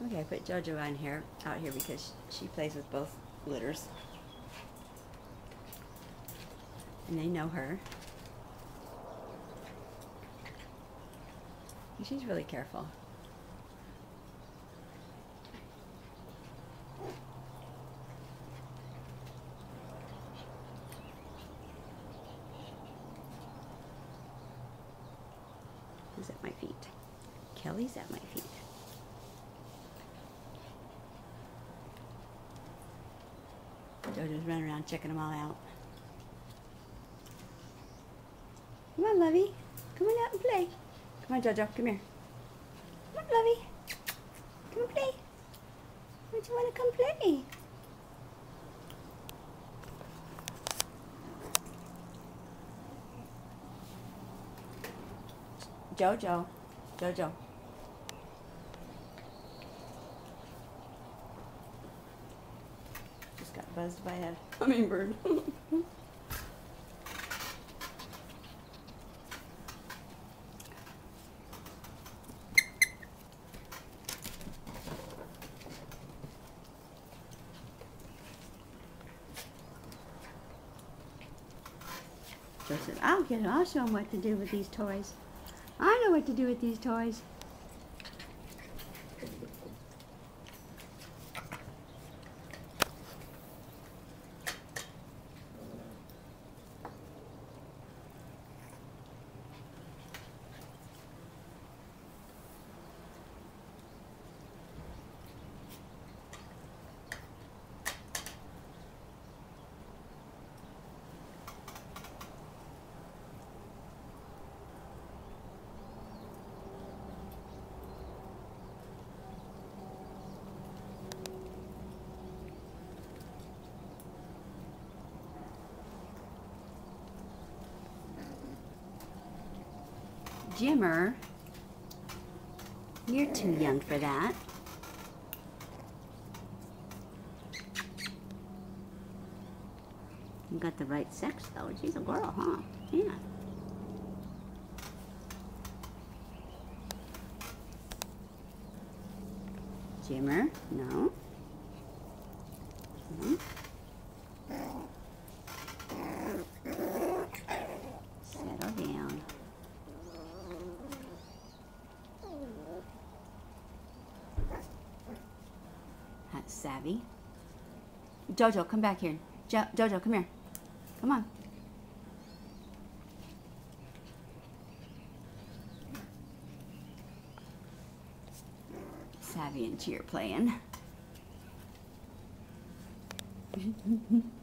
Okay, I put JoJo out here because she plays with both litters. And they know her. And she's really careful. Who's at my feet? Kelly's at my feet. JoJo's running around checking them all out. Come on, Lovey. Come on out and play. Come on, JoJo. Come here. Come on, Lovey. Come and play. Don't you want to come play? JoJo. JoJo. Just got buzzed by a hummingbird. Joe said, I'll show him what to do with these toys. I know what to do with these toys. Jimmer, you're too young for that. You got the right sex though. She's a girl, huh? Yeah. Jimmer, no. No. Settle down. That's Savvy. JoJo, come back here. JoJo, come here. Come on. Savvy and Cheer playing.